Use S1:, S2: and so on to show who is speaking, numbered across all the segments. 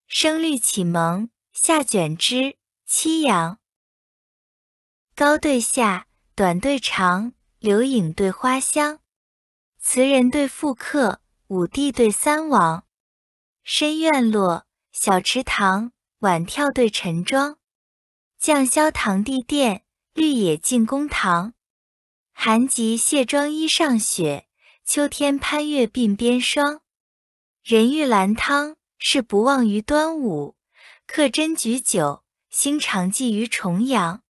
S1: 生绿启蒙，夏卷枝，凄阳。高对下，短对长，流影对花香。词人对赋客，武帝对三王。深院落，小池塘，晚眺对晨妆。绛霄堂弟殿，绿野进公堂。寒极卸妆衣上雪，秋天攀月鬓边霜。人欲兰汤，是不忘于端午。客斟举酒，兴长寄于重阳。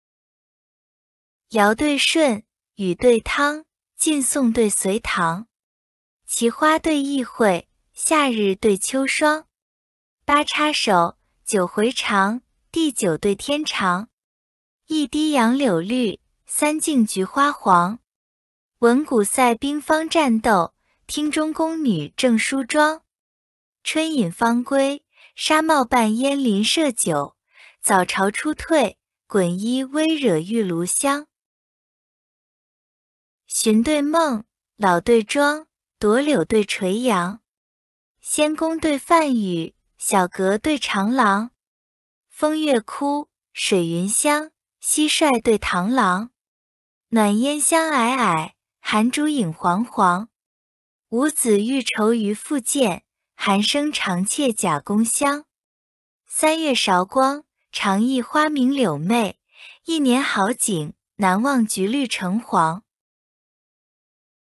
S1: 尧对舜，禹对汤，晋宋对隋唐。奇花对异卉，夏日对秋霜。八叉手，九回肠，地久对天长。一滴杨柳绿，三径菊花黄。闻鼓塞兵方战斗，厅中宫女正梳妆。春饮方归，纱帽伴烟林舍酒。早朝初退，滚衣微惹玉炉香。寻对梦，老对庄，朵柳对垂杨。仙宫对梵语，小阁对长廊。风月枯，水云香，蟋蟀对螳螂。暖烟香霭霭，寒烛影煌煌。五子欲愁于复见，寒生长妾假宫香。三月韶光，长忆花明柳媚。一年好景，难忘橘绿橙黄。